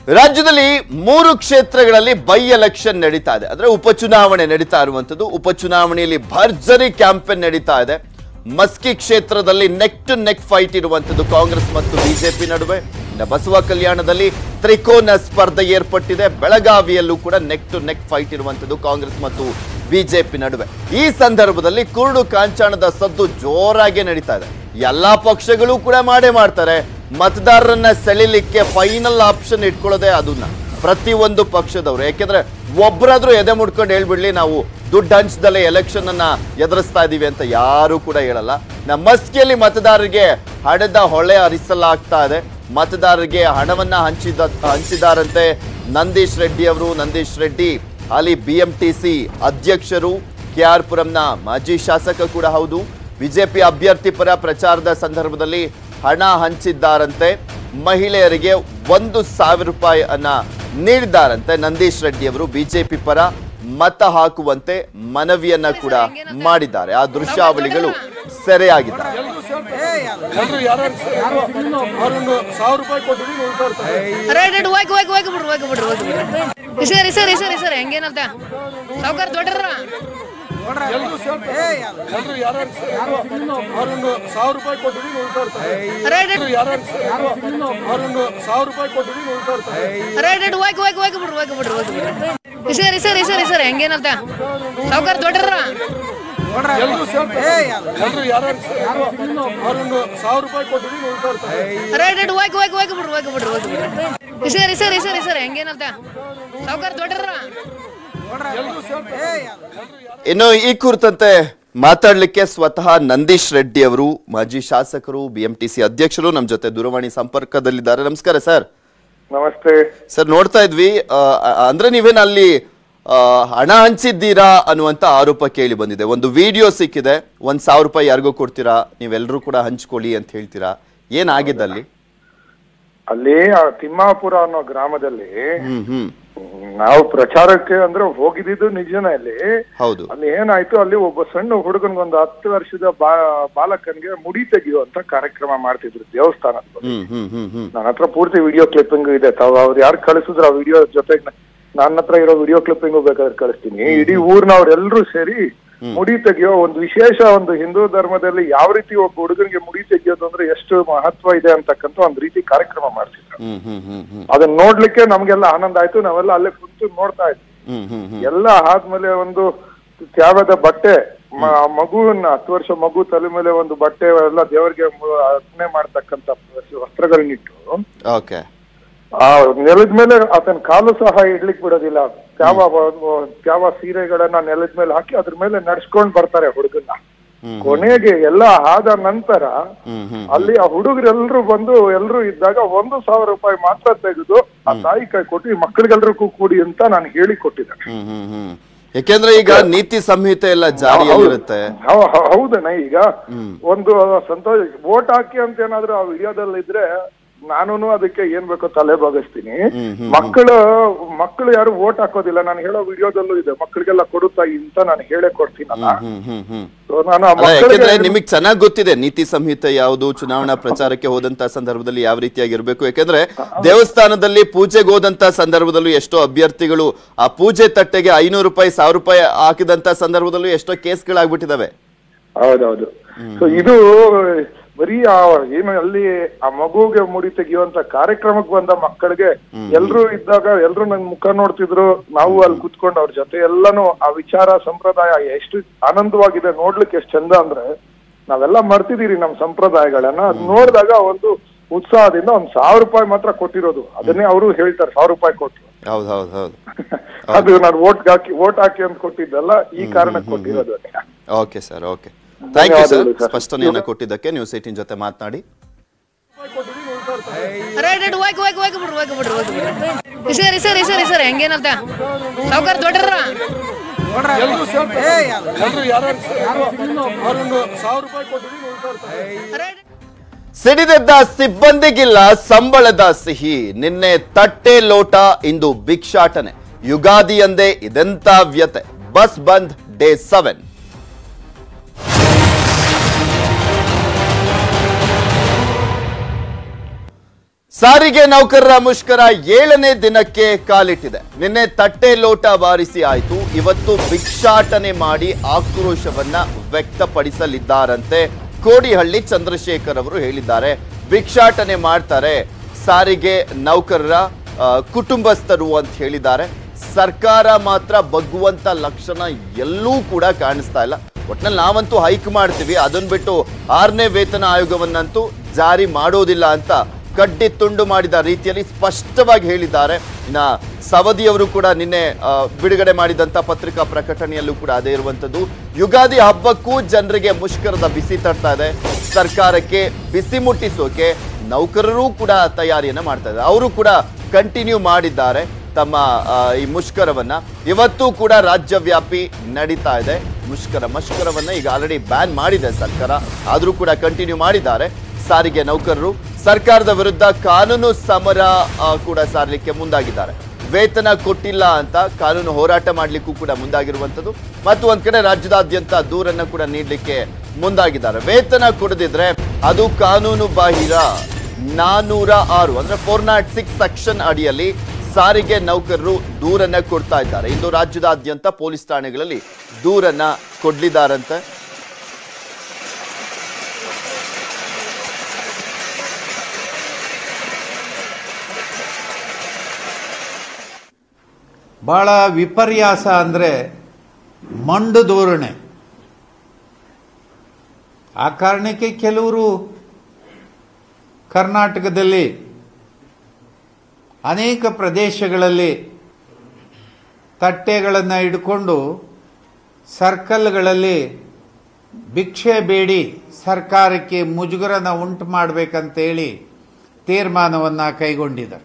ರಾಜ್ಯದಲ್ಲಿ 3 ಕ್ಷೇತ್ರಗಳಲ್ಲಿ by election ನಡೀತಾ ಇದೆ. ಅಂದ್ರೆ ಉಪಚುನಾವಣೆ ನಡೀತಾ ಇರುವಂತದ್ದು. ಉಪಚುನಾವಣೆಯಲ್ಲಿ ಭರ್ಜರಿ ಕ್ಯಾಂಪೇನ್ ನಡೀತಾ ಇದೆ. ಮಸ್ಕಿ ಕ್ಷೇತ್ರದಲ್ಲಿ ನೆಕ್ ಟು ನೆಕ್ ಫೈಟ್ ಇರುವಂತದ್ದು ಕಾಂಗ್ರೆಸ್ ಮತ್ತು ಬಿಜೆಪಿ ನಡುವೆ. ಬಸವ ಕಲ್ಯಾಣದಲ್ಲಿ ತ್ರಿಕೋನ ಸ್ಪರ್ಧೆ ಏರ್ಪಟ್ಟಿದೆ. ಬೆಳಗಾವಿಯಲ್ಲೂ ಕೂಡ ನೆಕ್ ಟು ನೆಕ್ ಫೈಟ್ ಇರುವಂತದ್ದು ಕಾಂಗ್ರೆಸ್ ಮತ್ತು ಬಿಜೆಪಿ ನಡುವೆ. ಈ ಸಂದರ್ಭದಲ್ಲಿ ಕುರುಡು ಕಾಂಚಾಣದ ಸದ್ದು ಜೋರಾಗಿ ನಡೀತಾ ಇದೆ. ಎಲ್ಲಾ ಪಕ್ಷಗಳು ಕೂಡ ಮಾಡ್ತಾರೆ. ಮತದಾರರನ್ನ ಸೆಳಿಲಿಕ್ಕೆ ಫೈನಲ್ ಆಪ್ಷನ್ ಇಟ್ಕೊಳ್ಳೋದೇ ಅದನ್ನ ಪ್ರತಿಯೊಂದು ಪಕ್ಷದವರು. ಯಾಕೆಂದ್ರೆ ಒಬ್ಬರಾದ್ರೂ ಎದೆ ಮುಡ್ಕೊಂಡು ಹೇಳ್ಬಿಡ್ಲಿ ನಾವು ದುಡ್ಡು ಹಂಚದಲ್ಲೇ ಎಲೆಕ್ಷನ್ ಅನ್ನ ಎದುರಿಸ್ತಾ ಇದೀವಿ ಅಂತ ಯಾರು ಕೂಡ ಹೇಳಲ್ಲ. ನಮ್ಮ ಮಸ್ಕಿಯಲ್ಲಿ ಮತದಾರರಿಗೆ ಹಣದ ಹೊಳೆ ಹರಿಸಲಾಗ್ತಾ ಇದೆ. ಮತದಾರರಿಗೆ ಹಣವನ್ನ ಹಂಚಿದಾರಂತೆ ನಂದೀಶ್ ರೆಡ್ಡಿ ಅವರು. ನಂದೀಶ್ ರೆಡ್ಡಿ ಹಾಲಿ BMTC ಅಧ್ಯಕ್ಷರು, KR ಪುರಂನ ಮಾಜಿ ಶಾಸಕ ಕೂಡ ಹೌದು. ಬಿಜೆಪಿ ಅಭ್ಯರ್ಥಿ ಪರ ಪ್ರಚಾರದ ಸಂದರ್ಭದಲ್ಲಿ ಹಣ ಹಂಚಿದ್ದಾರಂತೆ. ಮಹಿಳೆಯರಿಗೆ 1,000 ರೂಪಾಯಿ ಅನ್ನ ನೀಡಿದ್ದಾರಂತೆ ನಂದೀಶ್ ರೆಡ್ಡಿ ಅವರು. ಬಿಜೆಪಿ ಪರ ಮತ ಹಾಕುವಂತೆ ಮನವಿಯನ್ನ ಕೂಡ ಮಾಡಿದ್ದಾರೆ. ಆ ದೃಶ್ಯಾವಳಿಗಳು ಸೆರೆಯಾಗಿದ್ದಾರೆ. ಹೆಂಗೇನಂತ ಸಾವುಕಾರ ದೊಡ್ಡರ ಇನ್ನು ಈ ಕುರಿತಂತೆ ಮಾತಾಡ್ಲಿಕ್ಕೆ ಸ್ವತಃ ನಂದೀಶ್ ರೆಡ್ಡಿ ಅವರು, ಮಾಜಿ ಶಾಸಕರು, BMTC ಅಧ್ಯಕ್ಷರು ನಮ್ಮ ಜೊತೆ ದೂರವಾಣಿ ಸಂಪರ್ಕದಲ್ಲಿದ್ದಾರೆ. ನಮಸ್ಕಾರ ಸರ್. ನಮಸ್ತೆ ಸರ್. ನೋಡ್ತಾ ಇದ್ವಿ, ಅಂದ್ರೆ ನೀವೇನು ಅಲ್ಲಿ ಹಣ ಹಂಚಿದ್ದೀರಾ ಅನ್ನುವಂತ ಆರೋಪ ಕೇಳಿ ಬಂದಿದೆ. ಒಂದು ವಿಡಿಯೋ ಸಿಕ್ಕಿದೆ. 1,000 ರೂಪಾಯಿ ಯಾರಿಗೂ ಕೊಡ್ತೀರಾ, ನೀವೆಲ್ಲರೂ ಕೂಡ ಹಂಚ್ಕೊಳ್ಳಿ ಅಂತ ಹೇಳ್ತೀರಾ. ಏನಾಗಿದೆ ಅಲ್ಲಿ? ಅಲ್ಲಿ ತಿಮ್ಮಾಪುರ ಅನ್ನೋ ಗ್ರಾಮದಲ್ಲಿ ನಾವು ಪ್ರಚಾರಕ್ಕೆ ಅಂದ್ರೆ ಹೋಗಿದ್ದು ನಿಜನೇ. ಅಲ್ಲಿ ಹೌದು. ಅಲ್ಲಿ ಏನಾಯ್ತು, ಅಲ್ಲಿ ಒಬ್ಬ ಸಣ್ಣ ಹುಡುಗನ್ಗೊಂದು 10 ವರ್ಷದ ಬಾಲಕನ್ಗೆ ಮುಡಿ ತೆಗೆಯುವಂತ ಕಾರ್ಯಕ್ರಮ ಮಾಡ್ತಿದ್ರು ದೇವಸ್ಥಾನದಲ್ಲಿ. ನನ್ನ ಹತ್ರ ಪೂರ್ತಿ ವಿಡಿಯೋ ಕ್ಲಿಪ್ಪಿಂಗ್ ಇದೆ. ಅವ್ರು ಯಾರು ಕಳಿಸಿದ್ರು ಆ ವಿಡಿಯೋ ಜೊತೆಗೆ ನನ್ನ ಹತ್ರ ಇರೋ ವಿಡಿಯೋ ಕ್ಲಿಪ್ಪಿಂಗು ಬೇಕಾದ್ರೆ ಕಳಿಸ್ತೀನಿ. ಇಡೀ ಊರ್ನವ್ರೆಲ್ಲರೂ ಸೇರಿ ಮುಡಿ ತೆಗೆಯೋ ಒಂದು ವಿಶೇಷ, ಒಂದು ಹಿಂದೂ ಧರ್ಮದಲ್ಲಿ ಯಾವ ರೀತಿ ಒಬ್ಬ ಹುಡುಗನಿಗೆ ಮುಡಿ ತೆಗೆಯೋದು ಅಂದ್ರೆ ಎಷ್ಟು ಮಹತ್ವ ಇದೆ ಅಂತಕ್ಕಂಥ ಒಂದ್ ರೀತಿ ಕಾರ್ಯಕ್ರಮ ಮಾಡ್ತಿದ್ರು. ಅದನ್ನ ನೋಡ್ಲಿಕ್ಕೆ ನಮ್ಗೆಲ್ಲ ಆನಂದ ಆಯ್ತು. ನಾವೆಲ್ಲ ಅಲ್ಲೇ ಕುಂತು ನೋಡ್ತಾ ಇದ್ವಿ. ಎಲ್ಲ ಆದ್ಮೇಲೆ ಒಂದು ತ್ಯಾಗದ ಬಟ್ಟೆ, ಮಗುವನ್ನ 10 ವರ್ಷ ಮಗು ತಲೆ ಮೇಲೆ ಒಂದು ಬಟ್ಟೆ ಎಲ್ಲ ದೇವರಿಗೆ ಅರ್ಪಣೆ ಮಾಡ್ತಕ್ಕಂಥ ವಸ್ತ್ರಗಳನ್ನಿಟ್ಟು ಆ ನೆಲದ ಮೇಲೆ ಆತನ ಕಾಲು ಸಹ ಇಡ್ಲಿಕ್ ಬಿಡೋದಿಲ್ಲ. ತ್ಯಾವ ಸೀರೆಗಳನ್ನ ನೆಲದ ಮೇಲೆ ಹಾಕಿ ಅದ್ರ ಮೇಲೆ ನಡ್ಸ್ಕೊಂಡ್ ಬರ್ತಾರೆ ಹುಡುಗನ್ನ. ಕೊನೆಗೆ ಎಲ್ಲ ಆದ ನಂತರ ಅಲ್ಲಿ ಆ ಹುಡುಗರೆಲ್ರು ಬಂದು ಎಲ್ರು ಇದ್ದಾಗ 1,000 ರೂಪಾಯಿ ಮಾತ್ರ ತೆಗೆದು ಆ ತಾಯಿ ಕೈ ಕೊಟ್ಟು ಮಕ್ಕಳಿಗೆಲ್ರಿಗೂ ಕೂಡಿ ಅಂತ ನಾನು ಹೇಳಿ ಕೊಟ್ಟಿದ್ದೆ. ಯಾಕೆಂದ್ರೆ ಈಗ ನೀತಿ ಸಂಹಿತೆ ಎಲ್ಲ ಜಾರಿಯಲ್ಲಿರುತ್ತೆ. ಹೌದಣ್ಣ. ಈಗ ಒಂದು ಸಂತೋಷ ವೋಟ್ ಹಾಕಿ ಅಂತ ಏನಾದ್ರು ಆ ವಿಡಿಯೋದಲ್ಲಿ ಇದ್ರೆ ನಾನು ಅದಕ್ಕೆ ಏನ್ ಬೇಕೋ ತಲೆ ಬಗ್ಗಿಸ್ತೀನಿ. ಮಕ್ಕಳು ಯಾರು ವೋಟ್ ಹಾಕೋದಿಲ್ಲ. ನಾನು ಹೇಳೋ ವಿಡಿಯೋದಲ್ಲೂ ಇದೆ, ಮಕ್ಕಳಿಗೆಲ್ಲ ಕೊಡುತ್ತಾ ಅಂತ ನಾನು ಹೇಳೇ ಕೊಡ್ತೀನಲ್ಲ. ನಿಮಗ್ ಚೆನ್ನಾಗ್ ಗೊತ್ತಿದೆ ನೀತಿ ಸಂಹಿತೆ ಯಾವುದು, ಚುನಾವಣಾ ಪ್ರಚಾರಕ್ಕೆ ಹೋದಂತ ಸಂದರ್ಭದಲ್ಲಿ ಯಾವ ರೀತಿಯಾಗಿರ್ಬೇಕು. ಯಾಕಂದ್ರೆ ದೇವಸ್ಥಾನದಲ್ಲಿ ಪೂಜೆಗೆ ಹೋದಂತ ಸಂದರ್ಭದಲ್ಲೂ ಎಷ್ಟೋ ಅಭ್ಯರ್ಥಿಗಳು ಆ ಪೂಜೆ ತಟ್ಟೆಗೆ 500 ರೂಪಾಯಿ 1,000 ರೂಪಾಯಿ ಹಾಕಿದಂತ ಸಂದರ್ಭದಲ್ಲೂ ಎಷ್ಟೋ ಕೇಸ್ಗಳಾಗ್ಬಿಟ್ಟಿದಾವೆ. ಹೌದೌದು. ಸೊ ಇದು ಬರೀ ಏನು ಅಲ್ಲಿ ಆ ಮಗುಗೆ ಮುಡಿ ತೆಗೆಯುವಂತ ಕಾರ್ಯಕ್ರಮಕ್ಕೆ ಬಂದ ಮಕ್ಕಳಿಗೆ ಎಲ್ರು ಇದ್ದಾಗ ಎಲ್ರು ನನ್ ಮುಖ ನೋಡ್ತಿದ್ರು. ನಾವು ಅಲ್ಲಿ ಕುತ್ಕೊಂಡು ಅವ್ರ ಜೊತೆ ಎಲ್ಲಾನು ಆ ವಿಚಾರ ಸಂಪ್ರದಾಯ ಎಷ್ಟು ಆನಂದವಾಗಿದೆ ನೋಡ್ಲಿಕ್ಕೆ. ಎಷ್ಟು ಚಂದ ಅಂದ್ರೆ ನಾವೆಲ್ಲ ಮರ್ತಿದೀರಿ ನಮ್ ಸಂಪ್ರದಾಯಗಳನ್ನ. ಅದ್ ನೋಡಿದಾಗ ಒಂದು ಉತ್ಸಾಹದಿಂದ 1,000 ರೂಪಾಯಿ ಮಾತ್ರ ಕೊಟ್ಟಿರೋದು. ಅದನ್ನೇ ಅವರು ಹೇಳ್ತಾರೆ 1,000 ರೂಪಾಯಿ ಕೊಟ್ಟು. ಅದು ನಾನು ವೋಟ್ ಹಾಕಿ ಅಂತ ಕೊಟ್ಟಿದ್ದಲ್ಲ, ಈ ಕಾರಣಕ್ಕೆ ಕೊಟ್ಟಿರೋದು. Okay sir, okay, thank you sir ಸ್ಪಷ್ಟನೆಯನ್ನ ಕೊಟ್ಟಿದ್ದಕ್ಕೆ. ನ್ಯೂಸ್ 18 ಜೊತೆ ಮಾತನಾಡಿ. ಹೆಂಗೇನಂತ ಸಾವುಕಾರ ದೊಡ್ಡರ ಸಿಡಿದೆದ್ದ ಸಿಬ್ಬಂದಿಗಿಲ್ಲ ಸಂಬಳದ ಸಿಹಿ. ನಿನ್ನೆ ತಟ್ಟೆ ಲೋಟ, ಇಂದು ಭಿಕ್ಷಾಟನೆ. ಯುಗಾದಿಯಂದೇ ಇದೆಂತ ವ್ಯತೆ. ಬಸ್ ಬಂದ್ ಡೇ 7. ಸಾರಿಗೆ ನೌಕರರ ಮುಷ್ಕರ 7ನೇ ದಿನಕ್ಕೆ ಕಾಲಿಟ್ಟಿದೆ. ನಿನ್ನೆ ತಟ್ಟೆ ಲೋಟ ಬಾರಿಸಿ ಆಯಿತು. ಇವತ್ತು ಭಿಕ್ಷಾಟನೆ ಮಾಡಿ ಆಕ್ರೋಶವನ್ನ ವ್ಯಕ್ತಪಡಿಸಲಿದ್ದಾರಂತೆ. ಕೋಡಿಹಳ್ಳಿ ಚಂದ್ರಶೇಖರ್ ಅವರು ಹೇಳಿದ್ದಾರೆ, ಭಿಕ್ಷಾಟನೆ ಮಾಡ್ತಾರೆ ಸಾರಿಗೆ ನೌಕರರ ಕುಟುಂಬಸ್ಥರು ಅಂತ ಹೇಳಿದ್ದಾರೆ. ಸರ್ಕಾರ ಮಾತ್ರ ಬಗ್ಗುವಂತ ಲಕ್ಷಣ ಎಲ್ಲೂ ಕೂಡ ಕಾಣಿಸ್ತಾ ಇಲ್ಲ. ಒಟ್ನಲ್ಲಿ ನಾವಂತೂ ಹೈಕ್ ಮಾಡ್ತೀವಿ, ಅದನ್ನ ಬಿಟ್ಟು 6ನೇ ವೇತನ ಆಯೋಗವನ್ನಂತೂ ಜಾರಿ ಮಾಡೋದಿಲ್ಲ ಅಂತ ಕಡ್ಡಿ ತುಂಡು ಮಾಡಿದ ರೀತಿಯಲ್ಲಿ ಸ್ಪಷ್ಟವಾಗಿ ಹೇಳಿದ್ದಾರೆ. ಇನ್ನ ಸವದಿಯವರು ಕೂಡ ನಿನ್ನೆ ಬಿಡುಗಡೆ ಮಾಡಿದಂತ ಪತ್ರಿಕಾ ಪ್ರಕಟಣೆಯಲ್ಲೂ ಕೂಡ ಅದೇ ಇರುವಂತದ್ದು. ಯುಗಾದಿ ಹಬ್ಬಕ್ಕೂ ಜನರಿಗೆ ಮುಷ್ಕರದ ಬಿಸಿ ತಡ್ತಾ ಇದೆ. ಸರ್ಕಾರಕ್ಕೆ ಬಿಸಿ ಮುಟ್ಟಿಸೋಕೆ ನೌಕರರು ಕೂಡ ತಯಾರಿಯನ್ನ ಮಾಡ್ತಾ ಇದ್ದಾರೆ. ಅವರು ಕೂಡ ಕಂಟಿನ್ಯೂ ಮಾಡಿದ್ದಾರೆ ತಮ್ಮ ಈ ಮುಷ್ಕರವನ್ನ. ಇವತ್ತು ಕೂಡ ರಾಜ್ಯವ್ಯಾಪಿ ನಡೀತಾ ಇದೆ ಮುಷ್ಕರವನ್ನ. ಈಗ ಆಲ್ರೆಡಿ ಬ್ಯಾನ್ ಮಾಡಿದೆ ಸರ್ಕಾರ, ಆದ್ರೂ ಕೂಡ ಕಂಟಿನ್ಯೂ ಮಾಡಿದ್ದಾರೆ ಸಾರಿಗೆ ನೌಕರರು. ಸರ್ಕಾರದ ವಿರುದ್ಧ ಕಾನೂನು ಸಮರ ಕೂಡ ಸಾರಲಿಕ್ಕೆ ಮುಂದಾಗಿದ್ದಾರೆ. ವೇತನ ಕೊಟ್ಟಿಲ್ಲ ಅಂತ ಕಾನೂನು ಹೋರಾಟ ಮಾಡಲಿಕ್ಕೂ ಕೂಡ ಮುಂದಾಗಿರುವಂಥದ್ದು. ಮತ್ತು ಒಂದ್ ಕಡೆ ರಾಜ್ಯದಾದ್ಯಂತ ದೂರನ್ನ ಕೂಡ ನೀಡಲಿಕ್ಕೆ ಮುಂದಾಗಿದ್ದಾರೆ. ವೇತನ ಕೊಡದಿದ್ರೆ ಅದು ಕಾನೂನು ಬಾಹಿರ 406 ಅಂದ್ರೆ 406 ಸೆಕ್ಷನ್ ಅಡಿಯಲ್ಲಿ ಸಾರಿಗೆ ನೌಕರರು ದೂರನ್ನ ಕೊಡ್ತಾ ಇದ್ದಾರೆ. ಇಂದು ರಾಜ್ಯದಾದ್ಯಂತ ಪೊಲೀಸ್ ಠಾಣೆಗಳಲ್ಲಿ ದೂರನ್ನ ಕೊಡ್ಲಿದ್ದಾರಂತೆ. ಬಹಳ ವಿಪರ್ಯಾಸ ಅಂದರೆ ಮಂಡು ಧೋರಣೆ. ಆ ಕಾರಣಕ್ಕೆ ಕೆಲವರು ಕರ್ನಾಟಕದಲ್ಲಿ ಅನೇಕ ಪ್ರದೇಶಗಳಲ್ಲಿ ತಟ್ಟೆಗಳನ್ನು ಹಿಡ್ಕೊಂಡು ಸರ್ಕಲ್ಗಳಲ್ಲಿ ಭಿಕ್ಷೆ ಬೇಡಿ ಸರ್ಕಾರಕ್ಕೆ ಮುಜುಗರನ ಉಂಟು ಮಾಡಬೇಕಂತೇಳಿ ತೀರ್ಮಾನವನ್ನು ಕೈಗೊಂಡಿದ್ದಾರೆ.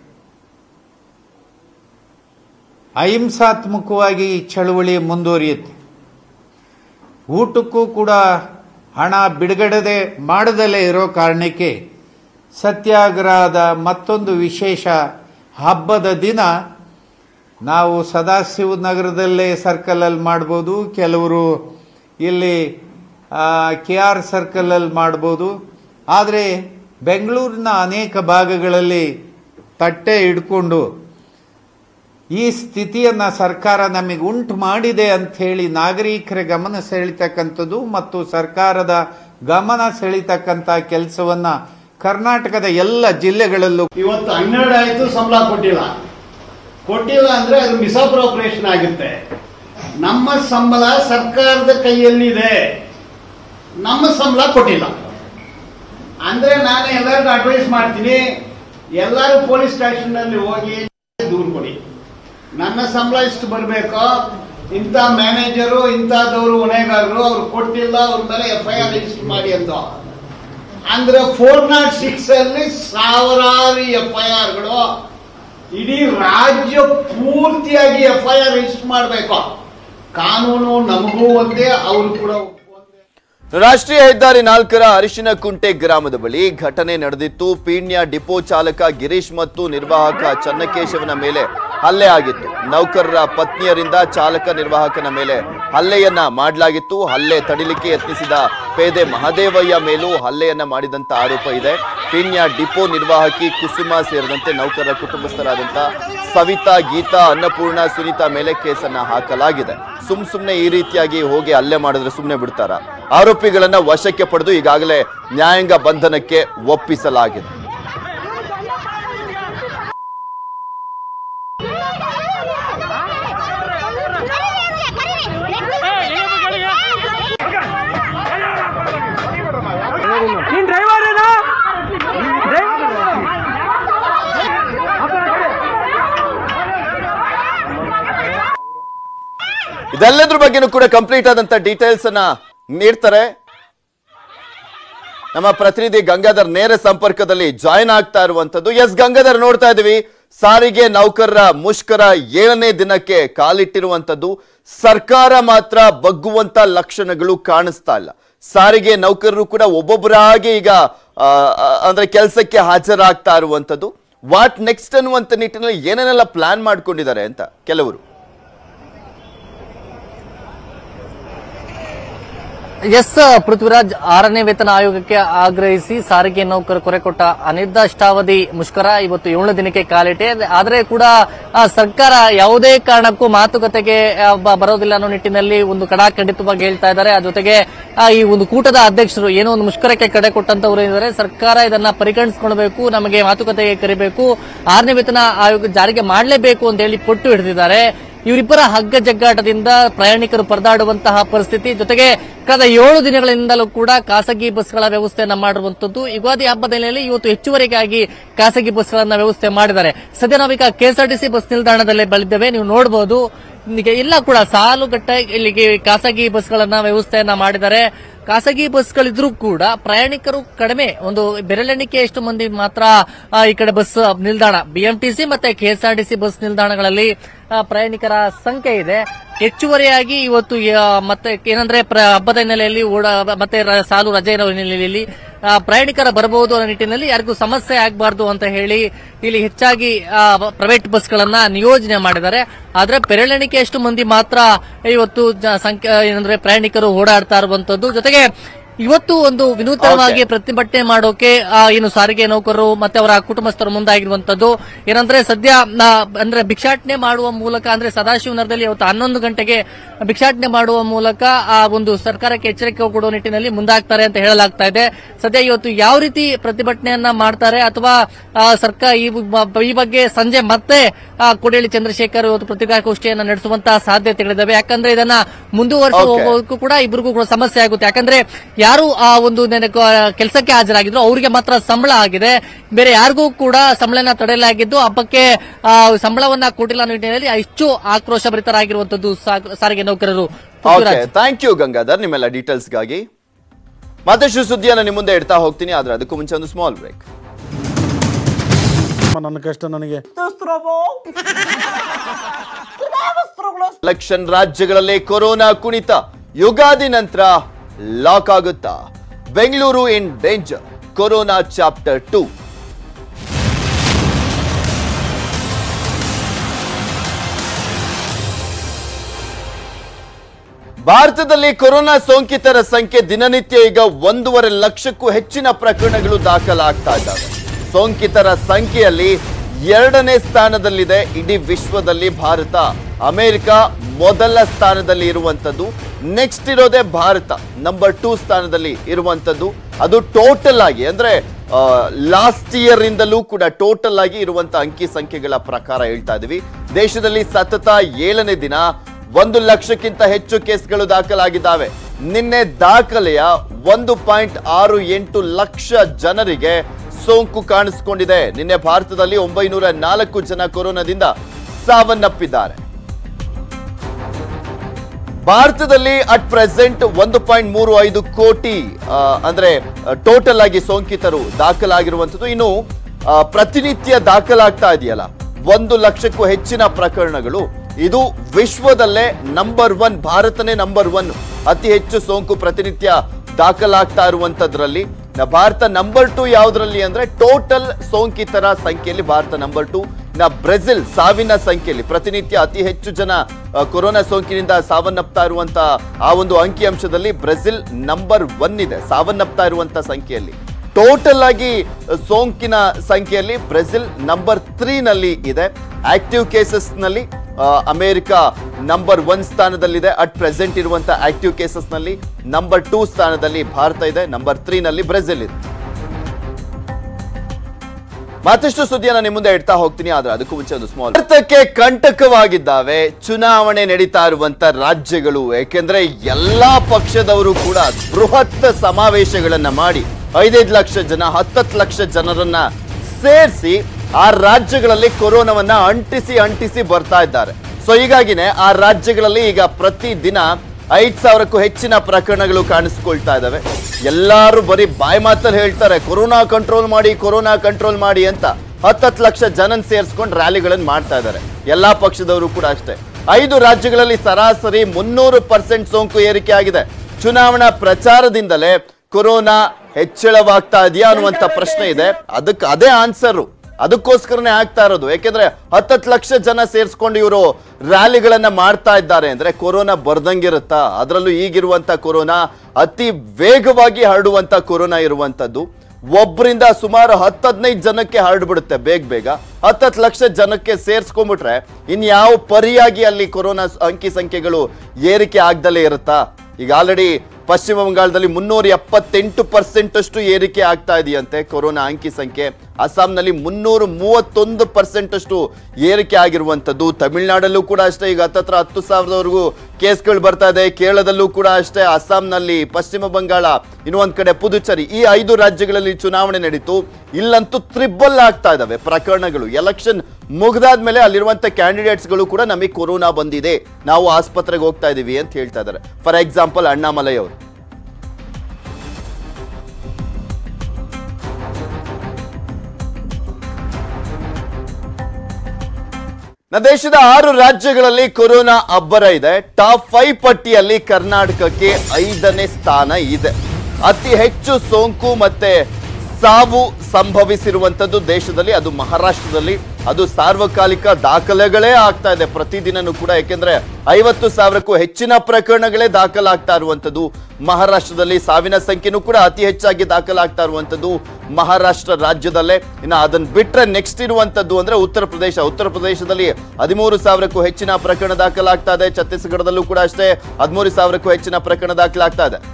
ಅಹಿಂಸಾತ್ಮಕವಾಗಿ ಈ ಚಳುವಳಿ ಮುಂದುವರಿಯುತ್ತೆ. ಊಟಕ್ಕೂ ಕೂಡ ಹಣ ಬಿಡುಗಡೆ ಮಾಡದಲ್ಲೇ ಇರೋ ಕಾರಣಕ್ಕೆ ಸತ್ಯಾಗ್ರಹದ ಮತ್ತೊಂದು ವಿಶೇಷ ಹಬ್ಬದ ದಿನ ನಾವು ಸದಾಶಿವನಗರದಲ್ಲೇ ಸರ್ಕಲಲ್ಲಿ ಮಾಡ್ಬೋದು, ಕೆಲವರು ಇಲ್ಲಿ KR ಸರ್ಕಲಲ್ಲಿ ಮಾಡ್ಬೋದು. ಆದರೆ ಬೆಂಗಳೂರಿನ ಅನೇಕ ಭಾಗಗಳಲ್ಲಿ ತಟ್ಟೆ ಹಿಡ್ಕೊಂಡು ಈ ಸ್ಥಿತಿಯನ್ನು ಸರ್ಕಾರ ನಮಗೆ ಉಂಟು ಮಾಡಿದೆ ಅಂಥೇಳಿ ನಾಗರಿಕರ ಗಮನ ಸೆಳೀತಕ್ಕಂಥದ್ದು ಮತ್ತು ಸರ್ಕಾರದ ಗಮನ ಸೆಳೀತಕ್ಕಂಥ ಕೆಲಸವನ್ನು ಕರ್ನಾಟಕದ ಎಲ್ಲ ಜಿಲ್ಲೆಗಳಲ್ಲೂ ಇವತ್ತು 12 ಆಯಿತು, ಸಂಬಳ ಕೊಟ್ಟಿಲ್ಲ ಅಂದ್ರೆ ಅದು ಮಿಸ್ಅಪ್ರೋಪ್ರಿಯೇಷನ್ ಆಗುತ್ತೆ. ನಮ್ಮ ಸಂಬಳ ಸರ್ಕಾರದ ಕೈಯಲ್ಲಿದೆ, ನಮ್ಮ ಸಂಬಳ ಕೊಟ್ಟಿಲ್ಲ ಅಂದ್ರೆ ನಾನು ಎಲ್ಲರಿಗೂ ಅಡ್ವೈಸ್ ಮಾಡ್ತೀನಿ, ಎಲ್ಲರೂ ಪೊಲೀಸ್ ಸ್ಟೇಷನ್ ನಲ್ಲಿ ಹೋಗಿ ದೂರು ಕೊಡಿ. ನನ್ನ ಸಂಬಳ ಇಷ್ಟು ಬರಬೇಕು, ಇಂಥ ಮ್ಯಾನೇಜರು ಇಂಥದವರು ಹೊಣೆಗಾರರು ಅವ್ರು ಕೊಟ್ಟಿಲ್ಲ, ಅವ್ರ ಮೇಲೆ FIR ರಿಜಿಸ್ಟರ್ ಮಾಡಿ ಅಂತ. ಅಂದ್ರೆ 406 ಅಲ್ಲಿ ಸಾವಿರಾರು FIRಗಳು ಇಡೀ ರಾಜ್ಯ ಪೂರ್ತಿಯಾಗಿ FIR ರಿಜಿಸ್ಟರ್ ಮಾಡಬೇಕು. ಕಾನೂನು ನಮಗೂ ಒಂದೇ, ಅವರು ಕೂಡ ರಾಷ್ಟ್ರೀಯ ಹೆದ್ದಾರಿ 4ರ ಅರಿಶಿನಕುಂಟೆ ಗ್ರಾಮದ ಬಳಿ ಘಟನೆ ನಡೆದಿತ್ತು. ಪೀಣ್ಯ ಡಿಪೋ ಚಾಲಕ ಗಿರೀಶ್ ಮತ್ತು ನಿರ್ವಾಹಕ ಚನ್ನಕೇಶವನ ಮೇಲೆ ಹಲ್ಲೆ ಆಗಿತ್ತು. ನೌಕರರ ಪತ್ನಿಯರಿಂದ ಚಾಲಕ ನಿರ್ವಾಹಕನ ಮೇಲೆ ಹಲ್ಲೆಯನ್ನ ಮಾಡಲಾಗಿತ್ತು. ಹಲ್ಲೆ ತಡಿಲಿಕ್ಕೆ ಯತ್ನಿಸಿದ ಪೇದೆ ಮಹದೇವಯ್ಯ ಮೇಲೂ ಹಲ್ಲೆಯನ್ನ ಮಾಡಿದಂತ ಆರೋಪ ಇದೆ. ಪೀಣ್ಯ ಡಿಪೋ ನಿರ್ವಾಹಕಿ ಕುಸುಮ ಸೇರಿದಂತೆ ನೌಕರರ ಕುಟುಂಬಸ್ಥರಾದಂತ ಸವಿತಾ, ಗೀತಾ, ಅನ್ನಪೂರ್ಣ, ಸುನೀತಾ ಮೇಲೆ ಕೇಸನ್ನ ಹಾಕಲಾಗಿದೆ. ಸುಮ್ನೆ ಈ ರೀತಿಯಾಗಿ ಹೋಗಿ ಹಲ್ಲೆ ಮಾಡಿದ್ರೆ ಸುಮ್ಮನೆ ಬಿಡ್ತಾರ? ಆರೋಪಿಗಳನ್ನ ವಶಕ್ಕೆ ಪಡೆದು ಈಗಾಗಲೇ ನ್ಯಾಯಾಂಗ ಬಂಧನಕ್ಕೆ ಒಪ್ಪಿಸಲಾಗಿದೆ. ಇದೆಲ್ಲದ್ರ ಬಗ್ಗೆನೂ ಕೂಡ ಕಂಪ್ಲೀಟ್ ಆದಂತ ಡೀಟೇಲ್ಸ್ ಅನ್ನ ನೀಡ್ತಾರೆ ನಮ್ಮ ಪ್ರತಿನಿಧಿ ಗಂಗಾಧರ್. ನೇರ ಸಂಪರ್ಕದಲ್ಲಿ ಜಾಯಿನ್ ಆಗ್ತಾ ಇರುವಂತದ್ದು. ಎಸ್ ಗಂಗಾಧರ್, ನೋಡ್ತಾ ಇದೀವಿ ಸಾರಿಗೆ ನೌಕರರ ಮುಷ್ಕರ 7ನೇ ದಿನಕ್ಕೆ ಕಾಲಿಟ್ಟಿರುವಂತದ್ದು. ಸರ್ಕಾರ ಮಾತ್ರ ಬಗ್ಗುವಂತ ಲಕ್ಷಣಗಳು ಕಾಣಿಸ್ತಾ ಇಲ್ಲ. ಸಾರಿಗೆ ನೌಕರರು ಕೂಡ ಒಬ್ಬೊಬ್ಬರಾಗಿ ಈಗ ಅಂದ್ರೆ ಕೆಲಸಕ್ಕೆ ಹಾಜರಾಗ್ತಾ ಇರುವಂತದ್ದು. ವಾಟ್ ನೆಕ್ಸ್ಟ್ ಅನ್ನುವಂತ ನಿಟ್ಟಿನಲ್ಲಿ ಏನೇನೆಲ್ಲ ಪ್ಲಾನ್ ಮಾಡ್ಕೊಂಡಿದ್ದಾರೆ ಅಂತ ಕೆಲವರು. ಎಸ್ ಪೃಥ್ವಿರಾಜ್, 6ನೇ ವೇತನ ಆಯೋಗಕ್ಕೆ ಆಗ್ರಹಿಸಿ ಸಾರಿಗೆ ನೌಕರರು ಕೊರೆ ಕೊಟ್ಟ ಅನಿರ್ದಿಷ್ಟಾವಧಿ ಮುಷ್ಕರ ಇವತ್ತು 7 ದಿನಕ್ಕೆ ಕಾಲಿಟ್ಟಿದೆ. ಆದರೆ ಕೂಡ ಸರ್ಕಾರ ಯಾವುದೇ ಕಾರಣಕ್ಕೂ ಮಾತುಕತೆಗೆ ಬರೋದಿಲ್ಲ ಅನ್ನೋ ನಿಟ್ಟಿನಲ್ಲಿ ಒಂದು ಕಡಾಖಂಡಿತವಾಗಿ ಹೇಳ್ತಾ ಇದ್ದಾರೆ. ಆ ಜೊತೆಗೆ ಈ ಒಂದು ಕೂಟದ ಅಧ್ಯಕ್ಷರು ಏನೋ ಒಂದು ಮುಷ್ಕರಕ್ಕೆ ಕಡೆ ಕೊಟ್ಟಂತವರು ಇದ್ದಾರೆ. ಸರ್ಕಾರ ಇದನ್ನ ಪರಿಗಣಿಸಿಕೊಳ್ಬೇಕು, ನಮಗೆ ಮಾತುಕತೆಗೆ ಕರಿಬೇಕು, 6ನೇ ವೇತನ ಆಯೋಗ ಜಾರಿಗೆ ಮಾಡಲೇಬೇಕು ಅಂತ ಹೇಳಿ ಪಟ್ಟು ಹಿಡಿದಿದ್ದಾರೆ. ಇವರಿಬ್ಬರ ಹಗ್ಗ ಜಗ್ಗಾಟದಿಂದ ಪ್ರಯಾಣಿಕರು ಪರದಾಡುವಂತಹ ಪರಿಸ್ಥಿತಿ. ಜೊತೆಗೆ ಕಳೆದ 7 ದಿನಗಳಿಂದಲೂ ಕೂಡ ಖಾಸಗಿ ಬಸ್ಗಳ ವ್ಯವಸ್ಥೆಯನ್ನ ಮಾಡಿರುವಂತದ್ದು. ಯುಗಾದಿ ಹಬ್ಬದ ಹಿನ್ನೆಲೆಯಲ್ಲಿ ಇವತ್ತು ಹೆಚ್ಚುವರಿಗಾಗಿ ಖಾಸಗಿ ಬಸ್ಗಳನ್ನ ವ್ಯವಸ್ಥೆ ಮಾಡಿದ್ದಾರೆ. ಸದ್ಯ ನಾವೀಗ ಕೆಎಸ್ಆರ್ಟಿಸಿ ಬಸ್ ನಿಲ್ದಾಣದಲ್ಲೇ ಬಳಿದ್ದೇವೆ. ನೀವು ನೋಡಬಹುದು, ಎಲ್ಲ ಕೂಡ ಸಾಲುಗಟ್ಟ ಇಲ್ಲಿಗೆ ಖಾಸಗಿ ಬಸ್ಗಳನ್ನ ವ್ಯವಸ್ಥೆಯನ್ನ ಮಾಡಿದ್ದಾರೆ. ಖಾಸಗಿ ಬಸ್ಗಳಿದ್ರೂ ಕೂಡ ಪ್ರಯಾಣಿಕರು ಕಡಿಮೆ, ಒಂದು ಬೆರಳೆಣಿಕೆಯಷ್ಟು ಮಂದಿ ಮಾತ್ರ ಈ ಕಡೆ ಬಸ್ ನಿಲ್ದಾಣ ಬಿಎಂಟಿಸಿ ಮತ್ತೆ ಕೆಎಸ್ಆರ್ಟಿಸಿ ಬಸ್ ನಿಲ್ದಾಣಗಳಲ್ಲಿ ಪ್ರಯಾಣಿಕರ ಸಂಖ್ಯೆ ಇದೆ. ಹೆಚ್ಚುವರಿಯಾಗಿ ಇವತ್ತು ಮತ್ತೆ ಏನಂದ್ರೆ ಹಬ್ಬದ ಹಿನ್ನೆಲೆಯಲ್ಲಿ ಮತ್ತೆ ಸಾಲು ರಜೆ ಹಿನ್ನೆಲೆಯಲ್ಲಿ ಪ್ರಯಾಣಿಕರ ಬರಬಹುದು ಅನ್ನೋ ನಿಟ್ಟಿನಲ್ಲಿ ಯಾರಿಗೂ ಸಮಸ್ಯೆ ಆಗಬಾರ್ದು ಅಂತ ಹೇಳಿ ಇಲ್ಲಿ ಹೆಚ್ಚಾಗಿ ಪ್ರೈವೇಟ್ ಬಸ್ಗಳನ್ನ ನಿಯೋಜನೆ ಮಾಡಿದ್ದಾರೆ. ಆದ್ರೆ ಬೆರಳೆಣಿಕೆಯಷ್ಟು ಮಂದಿ ಮಾತ್ರ ಇವತ್ತು ಸಂಖ್ಯೆ ಏನಂದ್ರೆ ಪ್ರಯಾಣಿಕರು ಓಡಾಡ್ತಾ ಇರುವಂತದ್ದು. ಜೊತೆಗೆ ಇವತ್ತು ಒಂದು ವಿನೂತನವಾಗಿ ಪ್ರತಿಭಟನೆ ಮಾಡೋಕೆ ಏನು ಸಾರಿಗೆ ನೌಕರರು ಮತ್ತೆ ಅವರ ಕುಟುಂಬಸ್ಥರು ಮುಂದಾಗಿರುವಂತದ್ದು ಏನಂದ್ರೆ ಸದ್ಯ ಅಂದ್ರೆ ಭಿಕ್ಷಾಟನೆ ಮಾಡುವ ಮೂಲಕ ಅಂದ್ರೆ ಸದಾಶಿವನಗರದಲ್ಲಿ ಇವತ್ತು 11 ಗಂಟೆಗೆ ಭಿಕ್ಷಾಟನೆ ಮಾಡುವ ಮೂಲಕ ಆ ಒಂದು ಸರ್ಕಾರಕ್ಕೆ ಎಚ್ಚರಿಕೆ ಕೊಡುವ ನಿಟ್ಟಿನಲ್ಲಿ ಮುಂದಾಗ್ತಾರೆ ಅಂತ ಹೇಳಲಾಗ್ತಾ ಇದೆ. ಸದ್ಯ ಇವತ್ತು ಯಾವ ರೀತಿ ಪ್ರತಿಭಟನೆಯನ್ನ ಮಾಡ್ತಾರೆ ಅಥವಾ ಸರ್ಕಾರ ಈ ಬಗ್ಗೆ ಸಂಜೆ ಮತ್ತೆ ಕೋಡಿಹಳ್ಳಿ ಚಂದ್ರಶೇಖರ್ ಇವತ್ತು ಪತ್ರಿಕಾಗೋಷ್ಠಿಯನ್ನ ನಡೆಸುವಂತಹ ಸಾಧ್ಯತೆಗಳಿದಾವೆ. ಯಾಕಂದ್ರೆ ಇದನ್ನ ಮುಂದುವರಿಸಿ ಹೋಗೋದಕ್ಕೂ ಕೂಡ ಇಬ್ಬರಿಗೂ ಕೂಡ ಸಮಸ್ಯೆ ಆಗುತ್ತೆ. ಯಾಕಂದ್ರೆ ಯಾರು ಆ ಒಂದು ಕೆಲಸಕ್ಕೆ ಹಾಜರಾಗಿದ್ರು ಅವರಿಗೆ ಮಾತ್ರ ಸಂಬಳ ಆಗಿದೆ, ಬೇರೆ ಯಾರಿಗೂ ಕೂಡ ಸಂಬಳನ ತಡೆಯಲಾಗಿದ್ದು ಹಬ್ಬಕ್ಕೆ ಸಂಬಳವನ್ನ ಕೊಟ್ಟಿಲ್ಲ ಅನ್ನೋ ನಿಟ್ಟಿನಲ್ಲಿ ಹೆಚ್ಚು ಆಕ್ರೋಶ ಭರಿತರಾಗಿರುವಂತದ್ದು ಸಾರಿಗೆ ನೌಕರರು. ಥ್ಯಾಂಕ್ ಯು ಗಂಗಾಧರ್ ನಿಮ್ಮೆಲ್ಲ ಡೀಟೇಲ್ಸ್ಗಾಗಿ. ಮತ್ತಷ್ಟು ಸುದ್ದಿಯನ್ನು ನಿಮ್ಮ ಮುಂದೆ ಇಡ್ತಾ ಹೋಗ್ತೀನಿ, ಆದ್ರೆ ಅದಕ್ಕೂ ಮುಂಚೆ ಒಂದು ಸ್ಮಾಲ್ ಬ್ರೇಕ್. ನನ್ನ ಕಷ್ಟ ನನಗೆ ಎಲೆಕ್ಷನ್ ರಾಜ್ಯಗಳಲ್ಲಿ ಕೊರೋನಾ ಕುಣಿತ, ಯುಗಾದಿ ನಂತರ ಲಾಕ್ ಆಗುತ್ತಾ? Bengaluru in danger, corona chapter 2. ಭಾರತದಲ್ಲಿ ಕೊರೋನಾ ಸೋಂಕಿತರ ಸಂಖ್ಯೆ ದಿನನಿತ್ಯ ಈಗ 1.5 ಲಕ್ಷಕ್ಕೂ ಹೆಚ್ಚಿನ ಪ್ರಕರಣಗಳು ದಾಖಲಾಗ್ತಾ ಇದ್ದಾವೆ. ಸೋಂಕಿತರ ಸಂಖ್ಯೆಯಲ್ಲಿ 2ನೇ ಸ್ಥಾನದಲ್ಲಿದೆ ಇಡೀ ವಿಶ್ವದಲ್ಲಿ ಭಾರತ. ಅಮೆರಿಕ ಮೊದಲ ಸ್ಥಾನದಲ್ಲಿ ಇರುವಂತದ್ದು, ನೆಕ್ಸ್ಟ್ ಇರೋದೇ ಭಾರತ ನಂಬರ್ 2 ಸ್ಥಾನದಲ್ಲಿ ಇರುವಂತದ್ದು. ಅದು ಟೋಟಲ್ ಆಗಿ ಅಂದ್ರೆ ಲಾಸ್ಟ್ ಇಯರ್ ಇಂದಲೂ ಕೂಡ ಟೋಟಲ್ ಆಗಿ ಇರುವಂತ ಅಂಕಿ ಸಂಖ್ಯೆಗಳ ಪ್ರಕಾರ ಹೇಳ್ತಾ ಇದೀವಿ. ದೇಶದಲ್ಲಿ ಸತತ 7ನೇ ದಿನ 1 ಲಕ್ಷಕ್ಕಿಂತ ಹೆಚ್ಚು ಕೇಸ್ಗಳು ದಾಖಲಾಗಿದ್ದಾವೆ. ನಿನ್ನೆ ದಾಖಲೆಯ 1.68 ಲಕ್ಷ ಜನರಿಗೆ ಸೋಂಕು ಕಾಣಿಸಿಕೊಂಡಿದೆ. ನಿನ್ನೆ ಭಾರತದಲ್ಲಿ 904 ಜನ ಕೊರೋನಾದಿಂದ ಸಾವನ್ನಪ್ಪಿದ್ದಾರೆ. ಭಾರತದಲ್ಲಿ ಅಟ್ ಪ್ರೆಸೆಂಟ್ 1.35 ಕೋಟಿ ಅಂದ್ರೆ ಟೋಟಲ್ ಆಗಿ ಸೋಂಕಿತರು ದಾಖಲಾಗಿರುವಂತದ್ದು. ಇನ್ನು ಪ್ರತಿನಿತ್ಯ ದಾಖಲಾಗ್ತಾ ಇದೆಯಲ್ಲ 1 ಲಕ್ಷಕ್ಕೂ ಹೆಚ್ಚಿನ ಪ್ರಕರಣಗಳು. ಇದು ವಿಶ್ವದಲ್ಲೇ ನಂಬರ್ 1, ಭಾರತನೇ ನಂಬರ್ 1 ಅತಿ ಹೆಚ್ಚು ಸೋಂಕು ಪ್ರತಿನಿತ್ಯ ದಾಖಲಾಗ್ತಾ ಇರುವಂತದ್ರಲ್ಲಿ. ಭಾರತ ನಂಬರ್ 2 ಯಾವ್ದ್ರಲ್ಲಿ ಅಂದ್ರೆ ಟೋಟಲ್ ಸೋಂಕಿತರ ಸಂಖ್ಯೆಯಲ್ಲಿ ಭಾರತ ನಂಬರ್ 2. ಬ್ರೆಜಿಲ್ ಸಾವಿನ ಸಂಖ್ಯೆಯಲ್ಲಿ ಪ್ರತಿನಿತ್ಯ ಅತಿ ಹೆಚ್ಚು ಜನ ಕೊರೋನಾ ಸೋಂಕಿನಿಂದ ಸಾವನ್ನಪ್ತಾ ಇರುವಂತ ಆ ಒಂದು ಅಂಕಿಅಂಶದಲ್ಲಿ ಬ್ರೆಜಿಲ್ ನಂಬರ್ 1 ಇದೆ ಸಾವನ್ನಪ್ತಾ ಇರುವಂತ ಸಂಖ್ಯೆಯಲ್ಲಿ. ಟೋಟಲ್ ಆಗಿ ಸೋಂಕಿನ ಸಂಖ್ಯೆಯಲ್ಲಿ ಬ್ರೆಜಿಲ್ ನಂಬರ್ 3 ನಲ್ಲಿ ಇದೆ. ಆಕ್ಟಿವ್ ಕೇಸಸ್ ನಲ್ಲಿ ಅಮೆರಿಕ ನಂಬರ್ 1 ಸ್ಥಾನದಲ್ಲಿದೆ. ಅಟ್ ಪ್ರೆಸೆಂಟ್ ಇರುವಂತ ಆಕ್ಟಿವ್ ಕೇಸಸ್ ನಲ್ಲಿ ನಂಬರ್ 2 ಸ್ಥಾನದಲ್ಲಿ ಭಾರತ ಇದೆ, ನಂಬರ್ 3 ನಲ್ಲಿ ಬ್ರೆಜಿಲ್ ಇದೆ. ಮತ್ತಷ್ಟು ಸುದ್ದಿಯನ್ನು ನಿಮ್ಮ ಮುಂದೆ ಇಡ್ತಾ ಹೋಗ್ತೀನಿ, ಆದ್ರೆ ಅದಕ್ಕೂ ಮುಂಚೆ ಒಂದು ಸ್ಮಾಲ್. ಭಾರತಕ್ಕೆ ಕಂಟಕವಾಗಿದ್ದಾವೆ ಚುನಾವಣೆ ನಡೀತಾ ಇರುವಂತ ರಾಜ್ಯಗಳು. ಯಾಕೆಂದ್ರೆ ಎಲ್ಲಾ ಪಕ್ಷದವರು ಕೂಡ ಬೃಹತ್ ಸಮಾವೇಶಗಳನ್ನ ಮಾಡಿ 5 ಲಕ್ಷ ಜನ 10 ಲಕ್ಷ ಜನರನ್ನ ಸೇರಿಸಿ ಆ ರಾಜ್ಯಗಳಲ್ಲಿ ಕೊರೋನಾವನ್ನ ಅಂಟಿಸಿ ಬರ್ತಾ ಇದ್ದಾರೆ. ಸೊ ಹೀಗಾಗಿನೇ ಆ ರಾಜ್ಯಗಳಲ್ಲಿ ಈಗ ಪ್ರತಿ ದಿನ 5,000ಕ್ಕೂ ಹೆಚ್ಚಿನ ಪ್ರಕರಣಗಳು ಕಾಣಿಸ್ಕೊಳ್ತಾ ಇದಾವೆ. ಎಲ್ಲಾರು ಬರೀ ಬಾಯಿ ಮಾತಲ್ಲಿ ಹೇಳ್ತಾರೆ ಕೊರೋನಾ ಕಂಟ್ರೋಲ್ ಮಾಡಿ ಅಂತ 10 ಲಕ್ಷ ಜನನ್ ಸೇರಿಸ್ಕೊಂಡು ರ್ಯಾಲಿಗಳನ್ನು ಮಾಡ್ತಾ ಇದ್ದಾರೆ. ಎಲ್ಲಾ ಪಕ್ಷದವರು ಕೂಡ ಅಷ್ಟೇ. 5 ರಾಜ್ಯಗಳಲ್ಲಿ ಸರಾಸರಿ 300% ಸೋಂಕು ಏರಿಕೆ ಆಗಿದೆ. ಚುನಾವಣಾ ಪ್ರಚಾರದಿಂದಲೇ ಕೊರೋನಾ ಹೆಚ್ಚಳವಾಗ್ತಾ ಇದೆಯಾ ಅನ್ನುವಂತ ಪ್ರಶ್ನೆ ಇದೆ. ಅದಕ್ಕೆ ಅದೇ ಆನ್ಸರ್ ಅದಕ್ಕೋಸ್ಕರನೇ ಆಗ್ತಾ ಇರೋದು. ಯಾಕೆಂದ್ರೆ 10 ಲಕ್ಷ ಜನ ಸೇರಿಸ್ಕೊಂಡು ಇವರು ರ್ಯಾಲಿಗಳನ್ನ ಮಾಡ್ತಾ ಇದ್ದಾರೆ ಅಂದ್ರೆ ಕೊರೋನಾ ಬರ್ದಂಗಿರುತ್ತಾ? ಅದರಲ್ಲೂ ಈಗಿರುವಂತ ಕೊರೋನಾ ಅತಿ ವೇಗವಾಗಿ ಹರಡುವಂತ ಕೊರೋನಾ ಇರುವಂತದ್ದು. ಒಬ್ಬರಿಂದ ಸುಮಾರು 10-15 ಜನಕ್ಕೆ ಹರಡ್ಬಿಡುತ್ತೆ ಬೇಗ. 10 ಲಕ್ಷ ಜನಕ್ಕೆ ಸೇರ್ಸ್ಕೊಂಡ್ಬಿಟ್ರೆ ಇನ್ಯಾವ ಪರಿಯಾಗಿ ಅಲ್ಲಿ ಕೊರೋನಾ ಅಂಕಿ ಸಂಖ್ಯೆಗಳು ಏರಿಕೆ ಆಗ್ದಲೇ ಇರುತ್ತಾ? ಈಗ ಆಲ್ರೆಡಿ ಪಶ್ಚಿಮ ಬಂಗಾಳದಲ್ಲಿ 378% ಅಷ್ಟು ಏರಿಕೆ ಆಗ್ತಾ ಇದೆಯಂತೆ ಕೊರೋನಾ ಅಂಕಿ ಸಂಖ್ಯೆ. ಅಸ್ಸಾಂನಲ್ಲಿ 331% ಅಷ್ಟು ಏರಿಕೆ ಆಗಿರುವಂತದ್ದು. ತಮಿಳುನಾಡಲ್ಲೂ ಕೂಡ ಅಷ್ಟೇ, ಈಗ ಹತ್ತತ್ರ 10,000ವರೆಗೂ ಕೇಸ್ಗಳು ಬರ್ತಾ ಇದೆ. ಕೇರಳದಲ್ಲೂ ಕೂಡ ಅಷ್ಟೇ, ಅಸ್ಸಾಂನಲ್ಲಿ, ಪಶ್ಚಿಮ ಬಂಗಾಳ, ಇನ್ನೊಂದ್ ಕಡೆ ಪುದುಚೇರಿ, ಈ 5 ರಾಜ್ಯಗಳಲ್ಲಿ ಚುನಾವಣೆ ನಡೀತು. ಇಲ್ಲಂತೂ ತ್ರಿಬಲ್ ಆಗ್ತಾ ಇದಾವೆ ಪ್ರಕರಣಗಳು. ಎಲೆಕ್ಷನ್ ಮುಗ್ದಾದ್ಮೇಲೆ ಅಲ್ಲಿರುವಂತ ಕ್ಯಾಂಡಿಡೇಟ್ಸ್ಗಳು ಕೂಡ ನಮಗೆ ಕೊರೋನಾ ಬಂದಿದೆ, ನಾವು ಆಸ್ಪತ್ರೆಗೆ ಹೋಗ್ತಾ ಇದೀವಿ ಅಂತ ಹೇಳ್ತಾ ಇದ್ದಾರೆ. ಫಾರ್ ಎಕ್ಸಾಂಪಲ್ ಅಣ್ಣಾಮಲೈ ಅವರು. ದೇಶದ 6 ರಾಜ್ಯಗಳಲ್ಲಿ ಕೊರೋನಾ ಅಬ್ಬರ ಇದೆ. ಟಾಪ್ 5 ಪಟ್ಟಿಯಲ್ಲಿ ಕರ್ನಾಟಕಕ್ಕೆ 5ನೇ ಸ್ಥಾನ ಇದೆ. ಅತಿ ಹೆಚ್ಚು ಸೋಂಕು ಮತ್ತೆ ಸಾವು ಸಂಭವಿಸಿರುವಂತದ್ದು ದೇಶದಲ್ಲಿ ಅದು ಮಹಾರಾಷ್ಟ್ರದಲ್ಲಿ. ಅದು ಸಾರ್ವಕಾಲಿಕ ದಾಖಲೆಗಳೇ ಆಗ್ತಾ ಇದೆ ಪ್ರತಿದಿನನೂ ಕೂಡ. ಯಾಕೆಂದ್ರೆ 50,000ಕ್ಕೂ ಹೆಚ್ಚಿನ ಪ್ರಕರಣಗಳೇ ದಾಖಲಾಗ್ತಾ ಇರುವಂತದ್ದು ಮಹಾರಾಷ್ಟ್ರದಲ್ಲಿ. ಸಾವಿನ ಸಂಖ್ಯೆನೂ ಕೂಡ ಅತಿ ಹೆಚ್ಚಾಗಿ ದಾಖಲಾಗ್ತಾ ಇರುವಂತದ್ದು ಮಹಾರಾಷ್ಟ್ರ ರಾಜ್ಯದಲ್ಲೇ. ಇನ್ನು ಅದನ್ನ ಬಿಟ್ರೆ ನೆಕ್ಸ್ಟ್ ಇರುವಂತದ್ದು ಅಂದ್ರೆ ಉತ್ತರ ಪ್ರದೇಶ. ಉತ್ತರ ಪ್ರದೇಶದಲ್ಲಿ 13,000ಕ್ಕೂ ಹೆಚ್ಚಿನ ಪ್ರಕರಣ ದಾಖಲಾಗ್ತಾ ಇದೆ. ಛತ್ತೀಸ್ಗಢದಲ್ಲೂ ಕೂಡ ಅಷ್ಟೇ 13,000ಕ್ಕೂ ಹೆಚ್ಚಿನ ಪ್ರಕರಣ ದಾಖಲಾಗ್ತಾ ಇದೆ.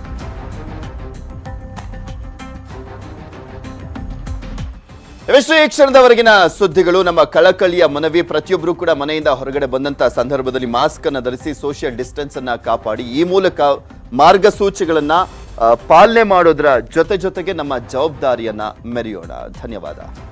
ಇವೆಷ್ಟು ಈ ಕ್ಷಣದವರೆಗಿನ ಸುದ್ದಿಗಳು. ನಮ್ಮ ಕಳಕಳಿಯ ಮನವಿ, ಪ್ರತಿಯೊಬ್ಬರು ಕೂಡ ಮನೆಯಿಂದ ಹೊರಗಡೆ ಬಂದಂತ ಸಂದರ್ಭದಲ್ಲಿ ಮಾಸ್ಕ್ ಅನ್ನು ಧರಿಸಿ, ಸೋಷಿಯಲ್ ಡಿಸ್ಟೆನ್ಸ್ ಅನ್ನ ಕಾಪಾಡಿ, ಈ ಮೂಲಕ ಮಾರ್ಗಸೂಚಿಗಳನ್ನ ಪಾಲನೆ ಮಾಡೋದ್ರ ಜೊತೆಗೆ ನಮ್ಮ ಜವಾಬ್ದಾರಿಯನ್ನ ಮೆರೆಯೋಣ. ಧನ್ಯವಾದ.